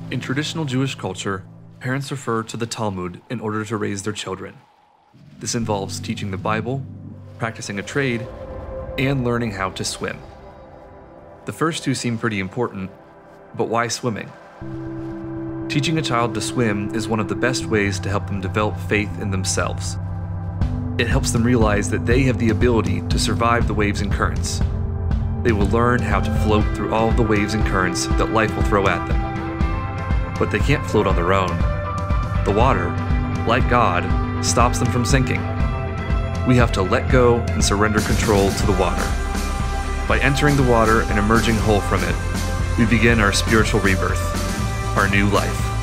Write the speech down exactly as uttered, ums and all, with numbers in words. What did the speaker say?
In traditional Jewish culture, parents refer to the Talmud in order to raise their children. This involves teaching the Bible, practicing a trade, and learning how to swim. The first two seem pretty important, but why swimming? Teaching a child to swim is one of the best ways to help them develop faith in themselves. It helps them realize that they have the ability to survive the waves and currents. They will learn how to float through all of the waves and currents that life will throw at them. But they can't float on their own. The water, like God, stops them from sinking. We have to let go and surrender control to the water. By entering the water and emerging whole from it, we begin our spiritual rebirth, our new life.